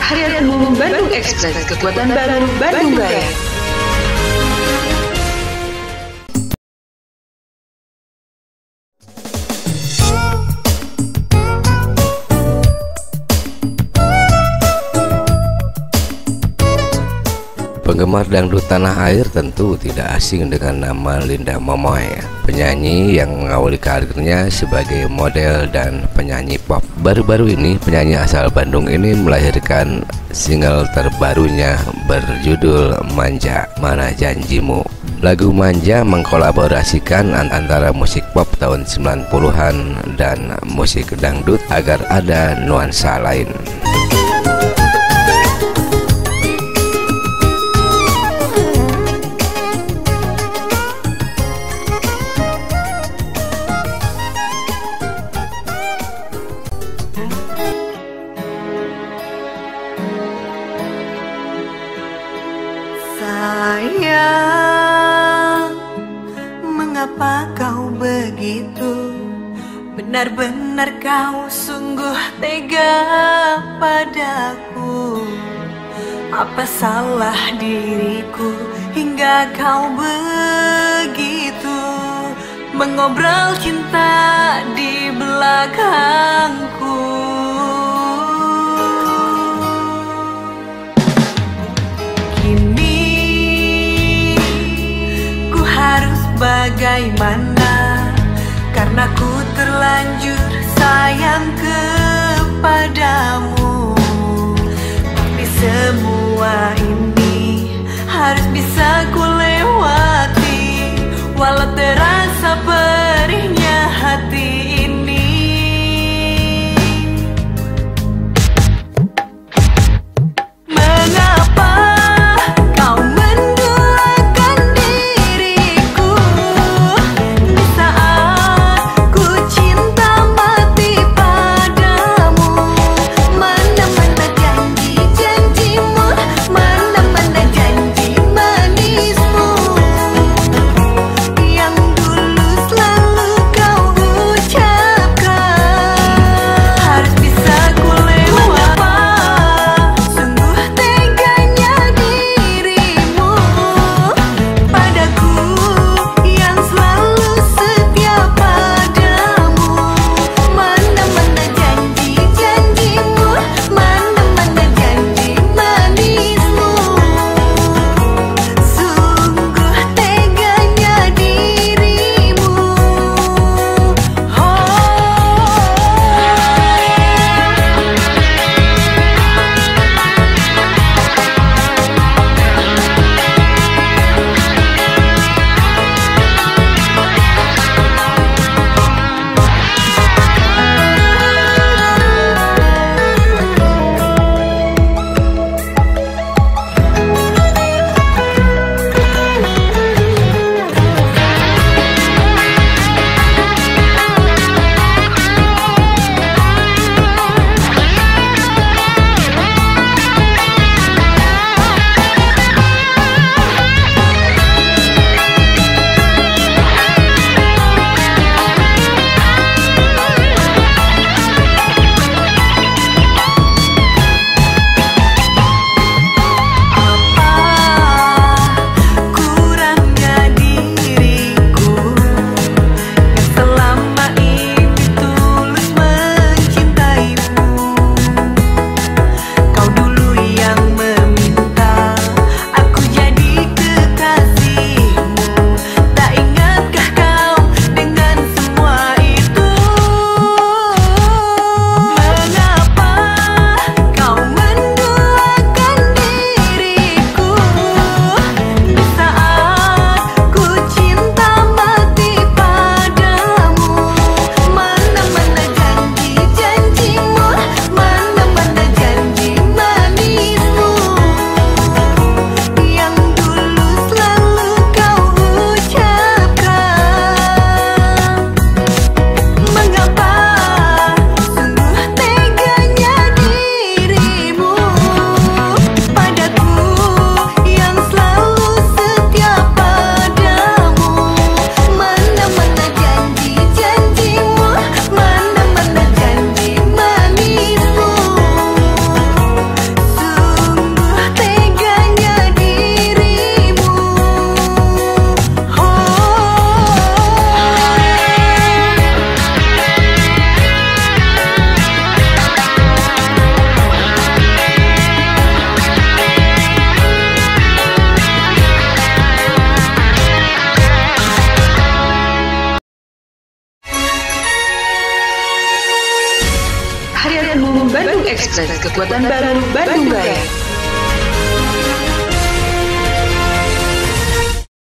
Harian Umum Bandung Express, kekuatan baru Bandung Raya. Penggemar dangdut tanah air tentu tidak asing dengan nama Linda Momoy, penyanyi yang mengawali karirnya sebagai model dan penyanyi pop. Baru-baru ini penyanyi asal Bandung ini melahirkan single terbarunya berjudul Manja Mana Janjimu. Lagu Manja mengkolaborasikan antara musik pop tahun 90-an dan musik dangdut agar ada nuansa lain. Sayang, mengapa kau begitu? Benar-benar kau sungguh tega padaku. Apa salah diriku hingga kau begitu mengobrol cinta di belakangku? Bagaimana? Karena ku terlanjur sayang kepadamu. Tapi semua ini harus bisa ku lewati, walau terasa perihnya hati ini. Mengapa kau mendulakan diriku di saat ku cinta mati padamu? Express, kekuatan baru Bandung Raya.